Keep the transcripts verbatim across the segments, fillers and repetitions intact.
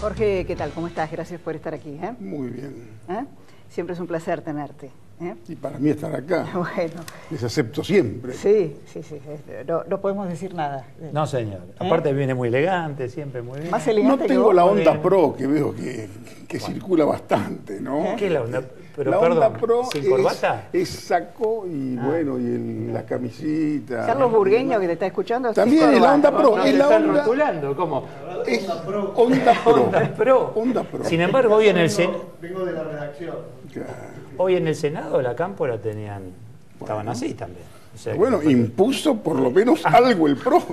Jorge, ¿qué tal? ¿Cómo estás? Gracias por estar aquí. ¿eh? Muy bien. ¿Eh? Siempre es un placer tenerte. ¿eh? Y para mí estar acá. Bueno. Les acepto siempre. Sí, sí, sí. No, no podemos decir nada. No, señor. ¿Eh? Aparte viene muy elegante, siempre muy bien. Más elegante No tengo que la vos. onda pro, que veo que, que bueno. circula bastante, ¿no? ¿Qué es la onda? Pero la perdón, onda pro ¿sin es, corbata? es saco y ah. bueno, y el, la camisita. Carlos Burgueño, que te está escuchando. También es la onda pro. No, es te la están onda, rotulando, ¿cómo? Es onda pro. Onda pro. Onda pro. Onda pro. Sin embargo, hoy en el Senado. Vengo de la redacción. Hoy en el Senado la cámpora tenían. Estaban bueno. así también. O sea, bueno, que... impuso por lo menos ah. algo el pro.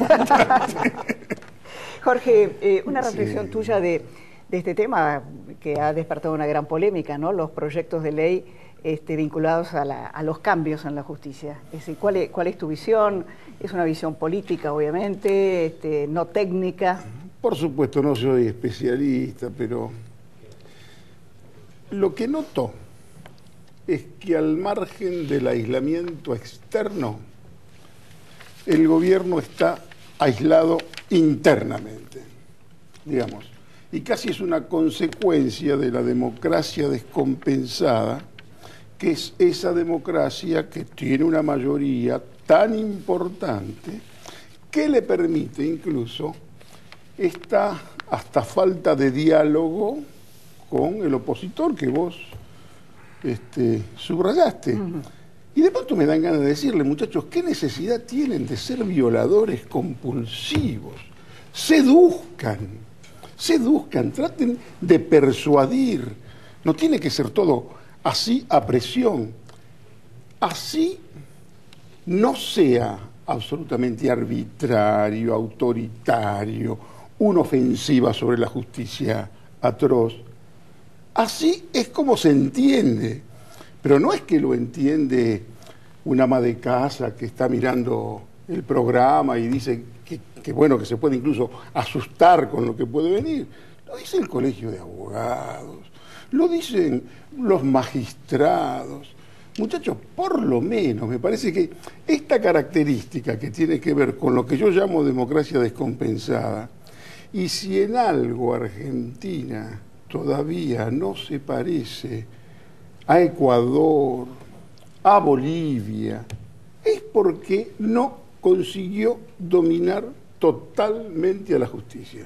Jorge, eh, una reflexión sí. tuya de, de este tema que ha despertado una gran polémica, ¿no? Los proyectos de ley este, vinculados a, la, a los cambios en la justicia. Es decir, ¿cuál es, cuál es tu visión? Es una visión política, obviamente, este, no técnica. Por supuesto, no soy especialista, pero lo que noto es que al margen del aislamiento externo, el gobierno está aislado internamente, digamos, y casi es una consecuencia de la democracia descompensada, que es esa democracia que tiene una mayoría tan importante que le permite incluso esta hasta falta de diálogo con el opositor que vos este, subrayaste. Uh-huh. Y de pronto me dan ganas de decirle, muchachos, ¿qué necesidad tienen de ser violadores compulsivos? Seduzcan, seduzcan, traten de persuadir. No tiene que ser todo así a presión. Así no sea absolutamente arbitrario, autoritario, una ofensiva sobre la justicia atroz. Así es como se entiende. Pero no es que lo entiende una ama de casa que está mirando el programa y dice que, que bueno, que se puede incluso asustar con lo que puede venir. Lo dice el Colegio de Abogados, lo dicen los magistrados. Muchachos, por lo menos me parece que esta característica que tiene que ver con lo que yo llamo democracia descompensada, y si en algo Argentina todavía no se parece a Ecuador, a Bolivia, es porque no consiguió dominar totalmente a la justicia.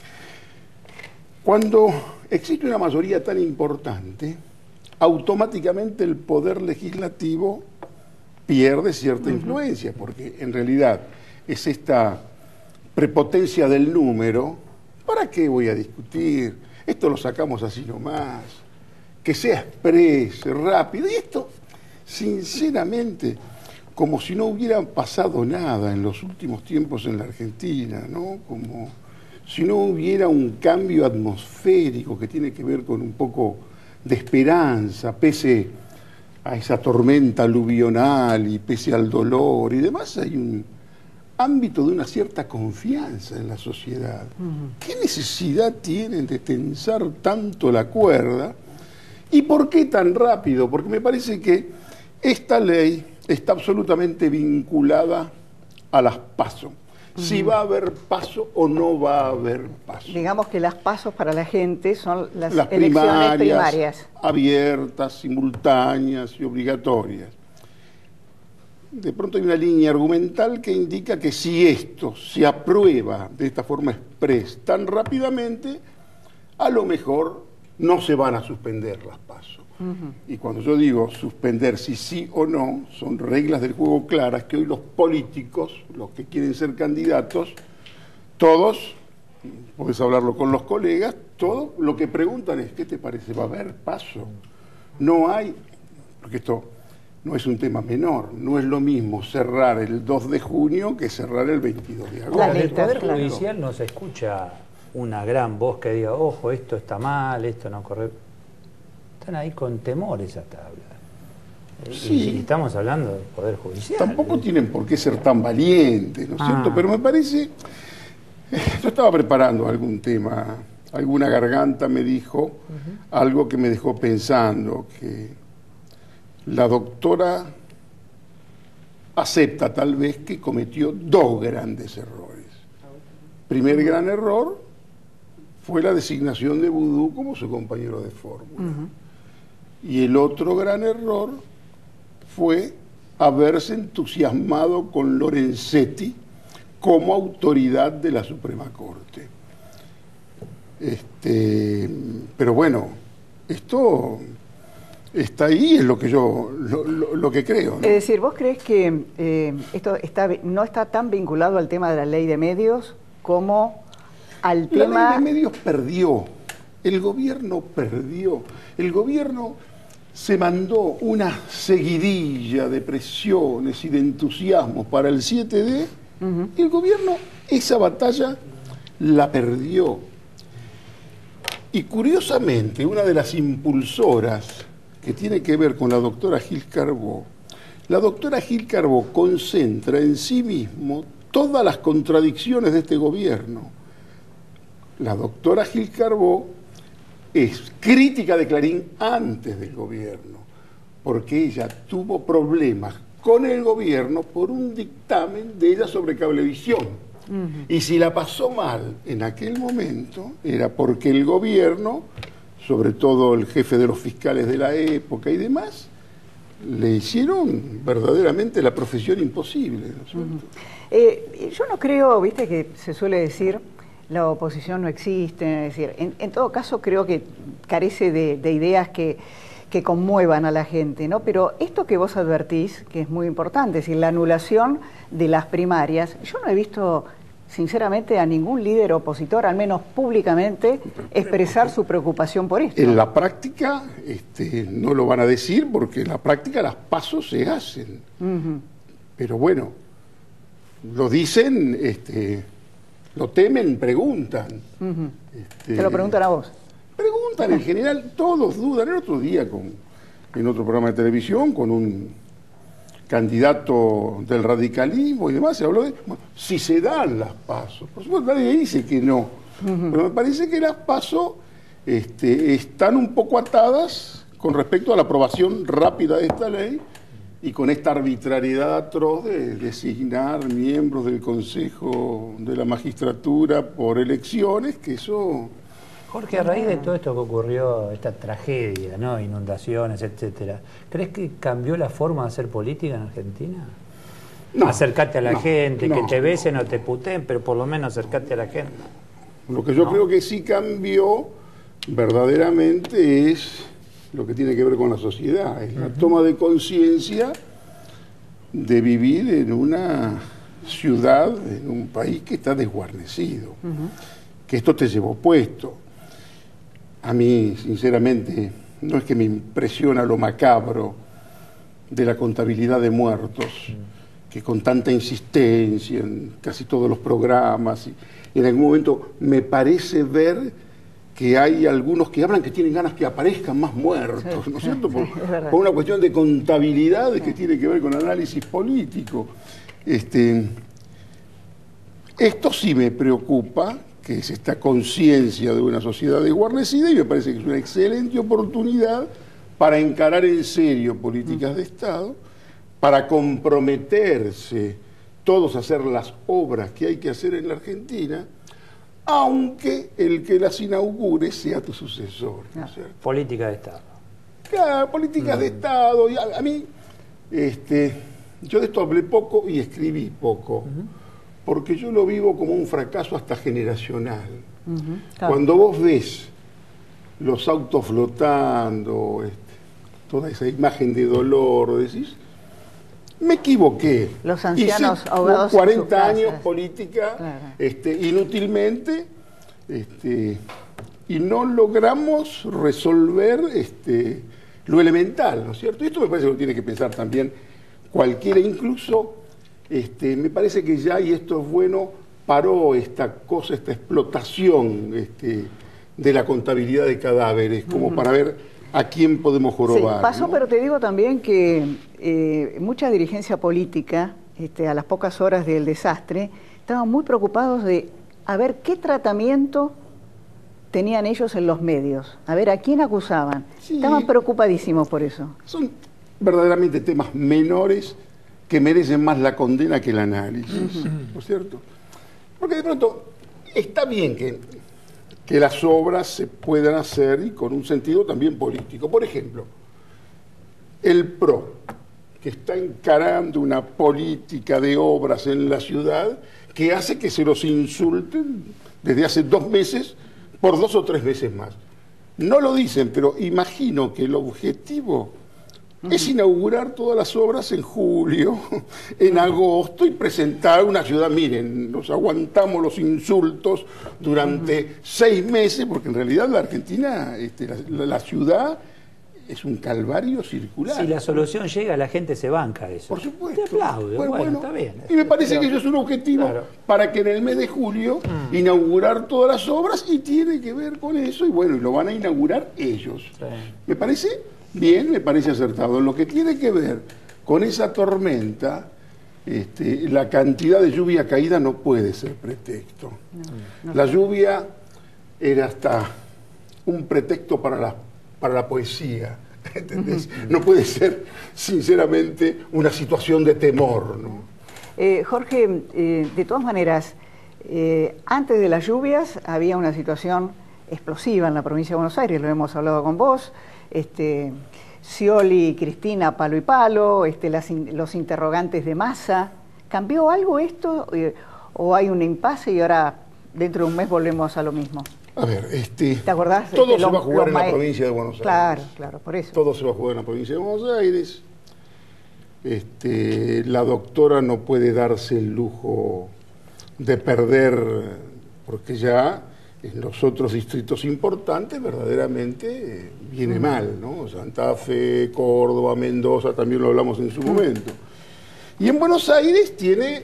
Cuando existe una mayoría tan importante, automáticamente el poder legislativo pierde cierta uh-huh. influencia, porque en realidad es esta prepotencia del número. ¿Para qué voy a discutir? Esto lo sacamos así nomás. Que sea express, rápido, y esto, sinceramente, como si no hubiera pasado nada en los últimos tiempos en la Argentina, ¿no? Como si no hubiera un cambio atmosférico que tiene que ver con un poco de esperanza, pese a esa tormenta aluvional y pese al dolor y demás, hay un ámbito de una cierta confianza en la sociedad. Uh-huh. ¿Qué necesidad tienen de tensar tanto la cuerda? ¿Y por qué tan rápido? Porque me parece que esta ley está absolutamente vinculada a las PASO. Uh-huh. Si va a haber PASO o no va a haber PASO. Digamos que las PASO para la gente son las, las elecciones primarias, primarias. Abiertas, simultáneas y obligatorias. De pronto hay una línea argumental que indica que si esto se aprueba de esta forma express tan rápidamente, a lo mejor no se van a suspender las PASO. Uh-huh. Y cuando yo digo suspender si sí o no, son reglas del juego claras que hoy los políticos, los que quieren ser candidatos, todos, puedes hablarlo con los colegas, todo lo que preguntan es, ¿qué te parece? ¿Va a haber PASO? No hay, porque esto no es un tema menor, no es lo mismo cerrar el dos de junio que cerrar el veintidós de agosto. Desde el Poder Judicial no se escucha una gran voz que diga, ojo, esto está mal, esto no corre. Están ahí con temores hasta hablar. Sí. Y, y estamos hablando del Poder Judicial. Tampoco ¿eh? tienen por qué ser tan valientes, ¿no es ah. cierto? Pero me parece, yo estaba preparando algún tema, alguna garganta me dijo uh-huh. algo que me dejó pensando, que la doctora acepta tal vez que cometió dos grandes errores. Primer gran error fue la designación de Boudou como su compañero de fórmula. Uh-huh. Y el otro gran error fue haberse entusiasmado con Lorenzetti como autoridad de la Suprema Corte. Este, pero bueno, esto está ahí, es lo que yo lo, lo, lo que creo, ¿no? Es decir, ¿vos crees que eh, esto está, no está tan vinculado al tema de la ley de medios como al tema... La ley de medios perdió, el gobierno perdió, el gobierno se mandó una seguidilla de presiones y de entusiasmos para el siete D, uh-huh. y el gobierno esa batalla la perdió. Y curiosamente, una de las impulsoras que tiene que ver con la doctora Gil Carbó, la doctora Gil Carbó concentra en sí mismo todas las contradicciones de este gobierno. La doctora Gil Carbó es crítica de Clarín antes del gobierno, porque ella tuvo problemas con el gobierno por un dictamen de ella sobre Cablevisión. Uh-huh. Y si la pasó mal en aquel momento, era porque el gobierno, sobre todo el jefe de los fiscales de la época y demás, le hicieron verdaderamente la profesión imposible, ¿no es cierto? Uh-huh. eh, yo no creo, viste que se suele decir, la oposición no existe, es decir, en, en todo caso creo que carece de, de ideas que, que conmuevan a la gente, ¿no? Pero esto que vos advertís, que es muy importante, es decir, la anulación de las primarias, yo no he visto sinceramente a ningún líder opositor, al menos públicamente, expresar su preocupación por esto. En la práctica este, no lo van a decir porque en la práctica las pasos se hacen. Uh-huh. Pero bueno, lo dicen, este, lo temen, preguntan. Uh-huh. este, ¿Te lo preguntan a vos? Preguntan en general, todos dudan. El otro día, con, en otro programa de televisión, con un candidato del radicalismo y demás, se habló de, bueno, si se dan las pasos. Por supuesto, nadie dice que no, uh-huh. pero me parece que las pasos este, están un poco atadas con respecto a la aprobación rápida de esta ley y con esta arbitrariedad atroz de designar miembros del Consejo de la Magistratura por elecciones, que eso... Jorge, a raíz de todo esto que ocurrió, esta tragedia, ¿no? Inundaciones, etcétera, ¿crees que cambió la forma de hacer política en Argentina? No. Acercarte a la no, gente, no, que te besen no. o te puteen, pero por lo menos acercarte a la gente. Lo que yo ¿no? creo que sí cambió verdaderamente es lo que tiene que ver con la sociedad, es uh-huh. la toma de conciencia de vivir en una ciudad, en un país que está desguarnecido, uh-huh. que esto te llevó puesto. A mí, sinceramente, no es que me impresiona lo macabro de la contabilidad de muertos, que con tanta insistencia en casi todos los programas, y en algún momento me parece ver que hay algunos que hablan que tienen ganas que aparezcan más muertos, sí, ¿no es cierto? Por, sí, es por una cuestión de contabilidad sí. que tiene que ver con análisis político. Este, esto sí me preocupa, que es esta conciencia de una sociedad desguarnecida, y me parece que es una excelente oportunidad para encarar en serio políticas de Estado, para comprometerse todos a hacer las obras que hay que hacer en la Argentina, aunque el que las inaugure sea tu sucesor, ¿no es cierto? Política de Estado. Claro, políticas mm. de Estado. Y a, a mí, este, yo de esto hablé poco y escribí poco. Uh-huh. Porque yo lo vivo como un fracaso hasta generacional. Uh-huh, claro. Cuando vos ves los autos flotando, este, toda esa imagen de dolor, decís, me equivoqué. Los ancianos Hice ahogados cuarenta en años política, claro. este, inútilmente, este, y no logramos resolver este, lo elemental, ¿no es cierto? Y esto me parece que lo tiene que pensar también cualquiera, incluso... Este, me parece que ya, y esto es bueno, paró esta cosa, esta explotación este, de la contabilidad de cadáveres, como uh-huh. para ver a quién podemos jorobar. Sí, pasó, ¿no? Pero te digo también que eh, mucha dirigencia política, este, a las pocas horas del desastre, estaban muy preocupados de a ver qué tratamiento tenían ellos en los medios, a ver a quién acusaban. Sí. Estaban preocupadísimos por eso. Son verdaderamente temas menores que merecen más la condena que el análisis, uh-huh. ¿no es cierto? Porque de pronto está bien que, que las obras se puedan hacer y con un sentido también político. Por ejemplo, el P R O, que está encarando una política de obras en la ciudad que hace que se los insulten desde hace dos meses por dos o tres veces más. No lo dicen, pero imagino que el objetivo uh-huh. es inaugurar todas las obras en julio, en agosto y presentar una ciudad. Miren, nos aguantamos los insultos durante uh-huh. seis meses, porque en realidad la Argentina, este, la, la ciudad es un calvario circular. Si la solución llega, la gente se banca de eso. Por supuesto. Te aplaudo, bueno, bueno, está bien. Y me parece pero, que eso es un objetivo claro. para que en el mes de julio mm. inaugurar todas las obras, y tiene que ver con eso, y bueno, y lo van a inaugurar ellos. Sí. Me parece bien, me parece acertado. En lo que tiene que ver con esa tormenta, este, la cantidad de lluvia caída no puede ser pretexto. No, no. La lluvia era hasta un pretexto para la para la poesía, ¿entendés? Uh-huh. No puede ser, sinceramente, una situación de temor, ¿no? Eh, Jorge, eh, de todas maneras, eh, antes de las lluvias había una situación explosiva en la provincia de Buenos Aires, lo hemos hablado con vos, este, Scioli, Cristina, palo y palo, este, las, los interrogantes de Massa. ¿Cambió algo esto eh, o hay un impasse y ahora dentro de un mes volvemos a lo mismo? A ver, este, ¿te acordás? todo este, se lo, va a jugar en la ma... provincia de Buenos Aires. Claro, claro, por eso. Todo se va a jugar en la provincia de Buenos Aires. Este, la doctora no puede darse el lujo de perder, porque ya en los otros distritos importantes verdaderamente eh, viene mm. mal, ¿no? Santa Fe, Córdoba, Mendoza, también lo hablamos en su mm. momento. Y en Buenos Aires tiene,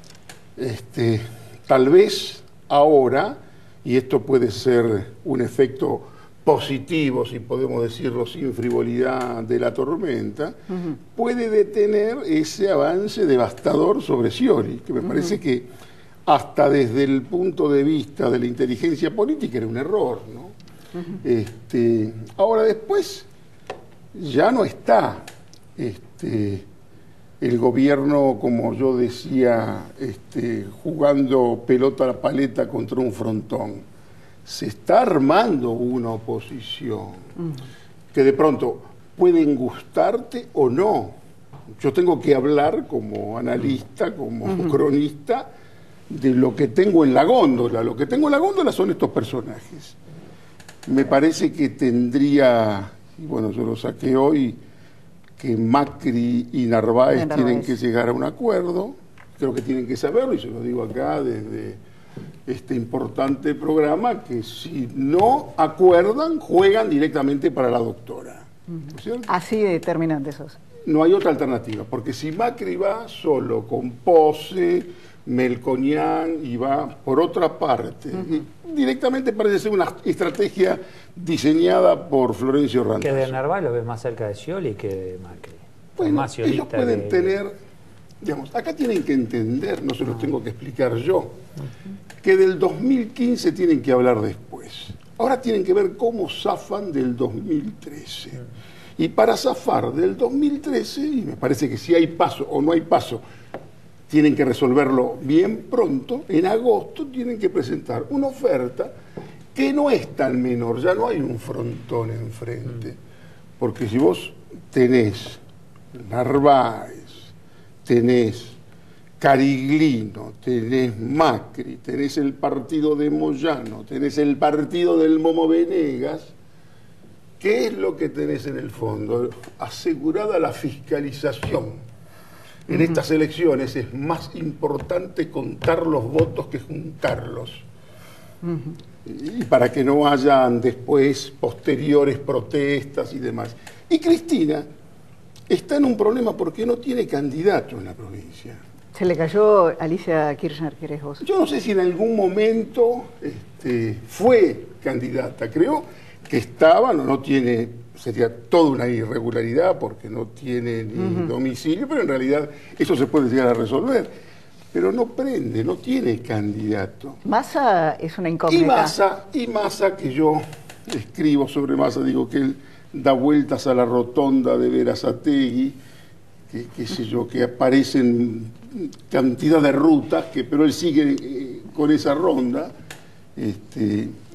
este, tal vez ahora, y esto puede ser un efecto positivo, si podemos decirlo sin frivolidad, de la tormenta, uh-huh. puede detener ese avance devastador sobre Scioli, que me uh-huh. parece que hasta desde el punto de vista de la inteligencia política era un error, ¿no? Uh-huh. Este, ahora después ya no está este, el gobierno, como yo decía, este, jugando pelota a la paleta contra un frontón. Se está armando una oposición mm. que de pronto pueden gustarte o no. Yo tengo que hablar como analista, como mm. cronista, de lo que tengo en la góndola. Lo que tengo en la góndola son estos personajes. Me parece que tendría, y bueno, yo lo saqué hoy, que Macri y Narváez, Narváez tienen que llegar a un acuerdo. Creo que tienen que saberlo, y se lo digo acá desde este importante programa, que si no acuerdan, juegan directamente para la doctora. ¿No es cierto? Así de determinante sos. No hay otra alternativa, porque si Macri va solo con Pose, Melconian, y va por otra parte, uh-huh. directamente parece ser una estrategia diseñada por Florencio Randazzo. Que de Narváez lo ves más cerca de Scioli que de Macri. Bueno, más ellos pueden de... tener, digamos, acá tienen que entender, no se los tengo que explicar yo, uh-huh. que del dos mil quince tienen que hablar después. Ahora tienen que ver cómo zafan del dos mil trece. Uh-huh. Y para zafar del dos mil trece, y me parece que si hay paso o no hay paso, tienen que resolverlo bien pronto, en agosto tienen que presentar una oferta que no es tan menor, ya no hay un frontón enfrente, porque si vos tenés Narváez, tenés Cariglino, tenés Macri, tenés el partido de Moyano, tenés el partido del Momo Venegas, ¿qué es lo que tenés en el fondo? Asegurada la fiscalización. En uh-huh. estas elecciones es más importante contar los votos que juntarlos. Uh-huh. Y para que no hayan después posteriores protestas y demás. Y Cristina está en un problema porque no tiene candidato en la provincia. Se le cayó Alicia Kirchner, que eres vos. Yo no sé si en algún momento este, fue candidata. Creo que estaba, no, no tiene, sería toda una irregularidad porque no tiene ni uh-huh. domicilio, pero en realidad eso se puede llegar a resolver. Pero no prende, no tiene candidato. Massa es una incógnita. Y Massa, y Massa, que yo escribo sobre Massa, digo que él da vueltas a la rotonda de Berazategui, que qué sé yo, que aparecen cantidad de rutas, que, pero él sigue eh, con esa ronda. Este,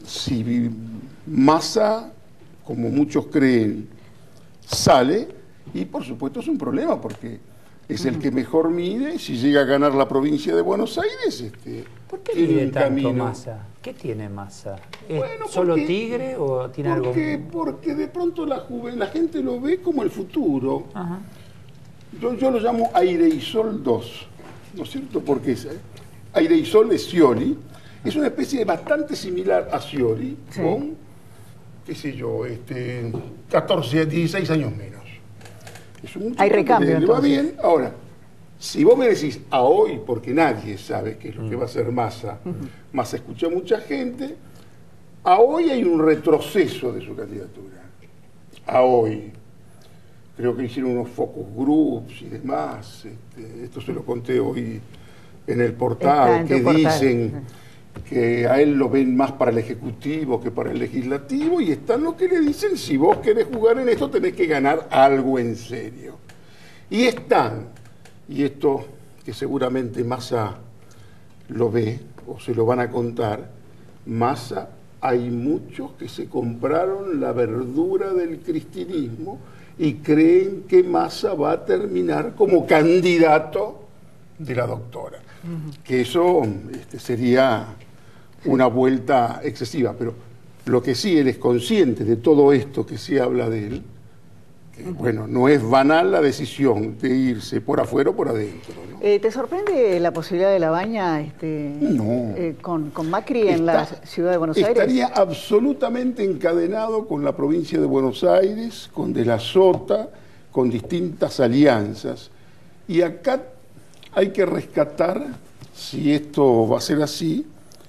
si Massa, como muchos creen, sale, y por supuesto es un problema porque es el que mejor mide, y si llega a ganar la provincia de Buenos Aires, este, ¿por qué tiene mide un tanto camino. Massa? ¿Qué tiene Massa? ¿Es Bueno, solo porque- tigre o tiene porque, algo? Porque de pronto la, juven, la gente lo ve como el futuro. Ajá. Yo, yo lo llamo Aire y Sol dos, ¿no es cierto? Porque es, eh, Aire y Sol es Scioli, es una especie bastante similar a Scioli, Sí. con, qué sé yo, este, catorce, dieciséis años menos. Es un muchacho Hay recambio, que le va entonces. bien. Ahora, si vos me decís a hoy, porque nadie sabe qué es lo que va a hacer Massa, Massa escucha a mucha gente, a hoy hay un retroceso de su candidatura. A hoy. Creo que hicieron unos focus groups y demás. Este, esto se lo conté hoy en el Está portal, en tu que portal. dicen que a él lo ven más para el Ejecutivo que para el Legislativo, y están los que le dicen, si vos querés jugar en esto tenés que ganar algo en serio. Y están, y esto que seguramente Massa lo ve o se lo van a contar, Massa, hay muchos que se compraron la verdura del cristinismo y creen que Massa va a terminar como candidato de la doctora. Que eso este, sería una vuelta excesiva, pero lo que sí él es consciente de todo esto que se habla de él, que, bueno, no es banal la decisión de irse por afuera o por adentro, ¿no? Eh, ¿Te sorprende la posibilidad de la baña este, No. eh, con, con Macri en Está- la ciudad de Buenos Aires? Estaría absolutamente encadenado con la provincia de Buenos Aires, con De la Sota, con distintas alianzas. Y acá hay que rescatar, si esto va a ser así,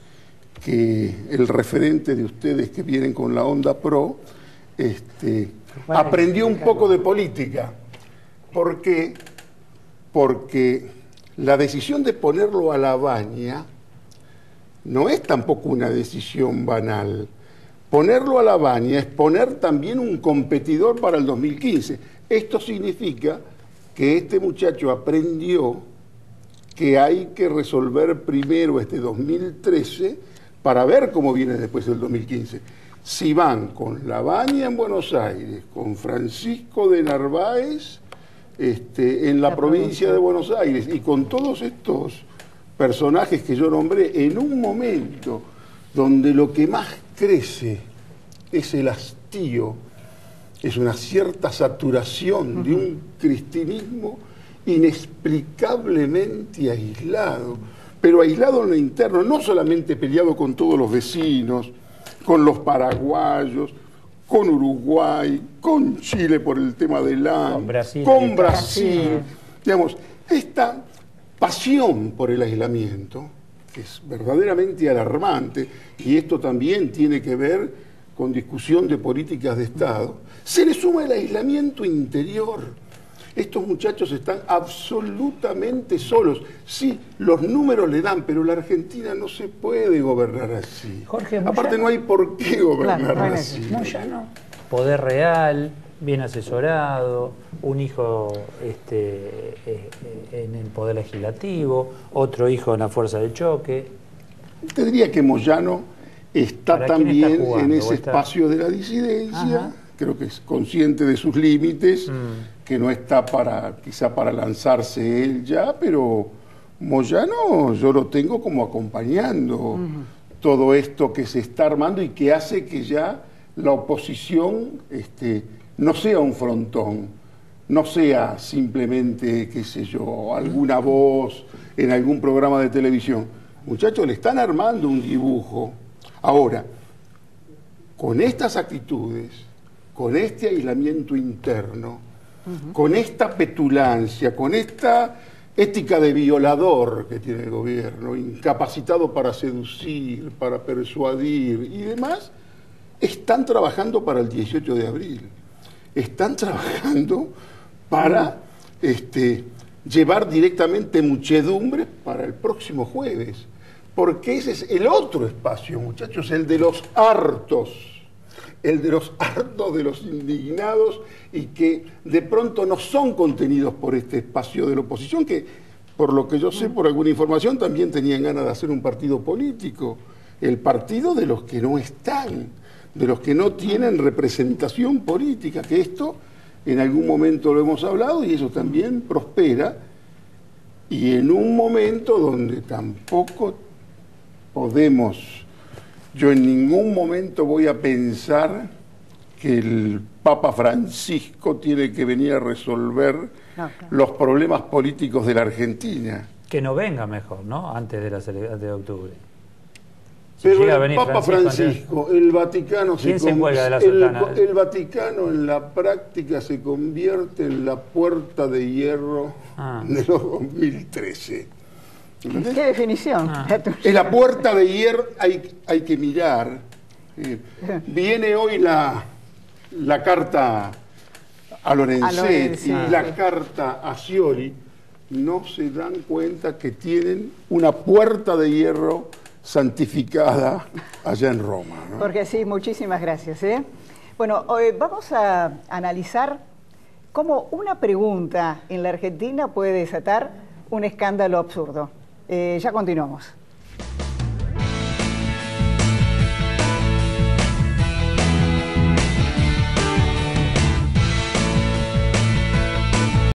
que el referente de ustedes que vienen con la onda pro, este, Bueno, aprendió un poco de política. ¿Por qué? Porque la decisión de ponerlo a la baña no es tampoco una decisión banal. Ponerlo a la baña es poner también un competidor para el dos mil quince. Esto significa que este muchacho aprendió que hay que resolver primero este dos mil trece para ver cómo viene después el dos mil quince. Si van con la baña en Buenos Aires, con Francisco de Narváez este, en la, La provincia provincia. de Buenos Aires y con todos estos personajes que yo nombré, en un momento donde lo que más crece es el hastío, es una cierta saturación de un cristinismo inexplicablemente aislado, pero aislado en lo interno, no solamente peleado con todos los vecinos, con los paraguayos, con Uruguay, con Chile por el tema del A N, Con Brasil. con Brasil. Brasil. Digamos, esta pasión por el aislamiento, que es verdaderamente alarmante, y esto también tiene que ver con discusión de políticas de Estado, se le suma el aislamiento interior. Estos muchachos están absolutamente solos. Sí, los números le dan, pero la Argentina no se puede gobernar así. Jorge, Aparte Moyano- no hay por qué gobernar Claro, no hay así. Moyano, poder real, bien asesorado, un hijo este, eh, eh, en el poder legislativo, otro hijo en la fuerza de choque. Te diría que Moyano está ¿Para quién también está jugando? en ese ¿O está- espacio de la disidencia, Ajá. creo que es consciente de sus límites, Mm. que no está para quizá para lanzarse él ya, pero Moyano yo lo tengo como acompañando todo esto que se está armando y que hace que ya la oposición este, no sea un frontón, no sea simplemente, qué sé yo, alguna voz en algún programa de televisión. Muchachos, le están armando un dibujo. Ahora, con estas actitudes, con este aislamiento interno, con esta petulancia, con esta ética de violador que tiene el gobierno, incapacitado para seducir, para persuadir y demás, están trabajando para el dieciocho de abril. Están trabajando para este, llevar directamente muchedumbre para el próximo jueves. Porque ese es el otro espacio, muchachos, el de los hartos. El de los hartos, de los indignados y que de pronto no son contenidos por este espacio de la oposición, que por lo que yo sé, por alguna información, también tenían ganas de hacer un partido político. el partido de los que no están, de los que no tienen representación política, que esto en algún momento lo hemos hablado y eso también prospera, y en un momento donde tampoco podemos, yo en ningún momento voy a pensar que el Papa Francisco tiene que venir a resolver no, claro. los problemas políticos de la Argentina. Que no venga mejor, ¿no? Antes de, la cele- de octubre. Si Pero el Papa Francisco, Francisco el Vaticano se, se de la el, el Vaticano en la práctica se convierte en la puerta de hierro ah. de los dos mil trece. ¿Entendés? ¿Qué definición? Ah. Es la puerta de hierro, hay, hay que mirar. Eh, viene hoy la, la carta a Lorenzetti, ah. la carta a Scioli, no se dan cuenta que tienen una puerta de hierro santificada allá en Roma, ¿no? Porque sí, muchísimas gracias. ¿eh? Bueno, hoy vamos a analizar cómo una pregunta en la Argentina puede desatar un escándalo absurdo. Eh, ya continuamos.